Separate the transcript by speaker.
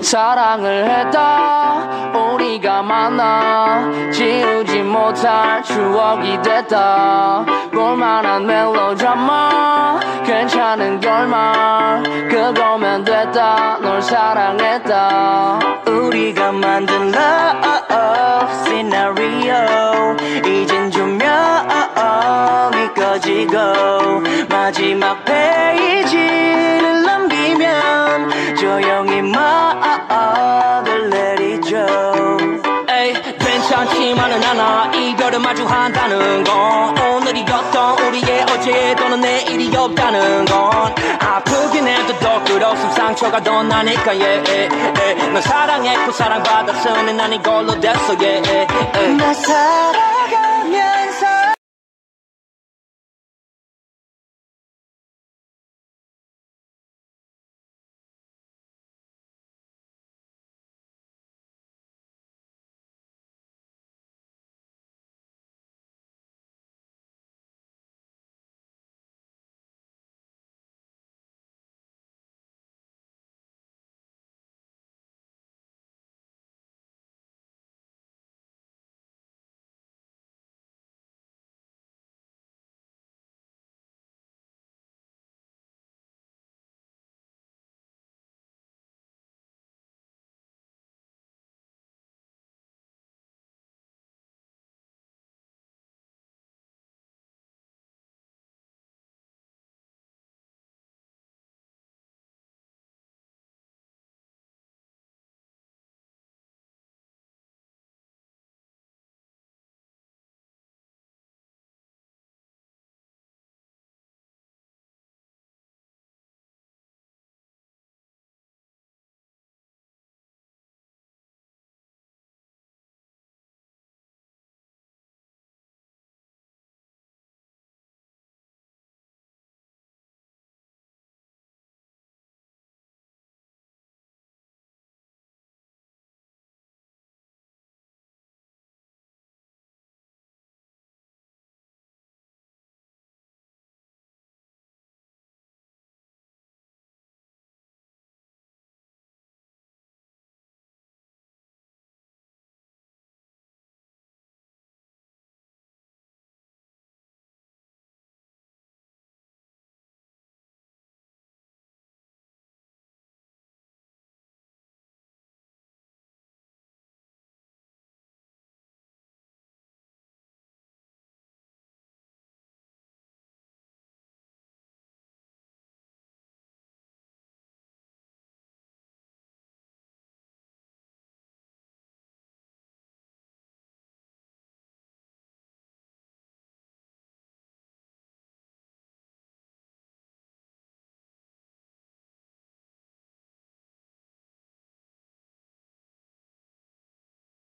Speaker 1: 사랑을 했다 우리가 만나 지우지 못할 추억이 됐다 볼만한 멜로드라마 괜찮은 결말 그거면 됐다 널 사랑했다
Speaker 2: 우리가 만든 love scenario 이젠 조명이 꺼지고 마지막 페이지를 넘기면 조용히 막을 내리죠
Speaker 3: 에이 괜찮지만은 않아 이별을 마주한다는 건 오늘이었던 우리의 어제 또는 내일이 없다는 건 아프긴 해도 더 끝없음 상처가 더 나니까 넌 사랑했고 사랑받았으니 난 이걸로 됐어
Speaker 2: 날 살아가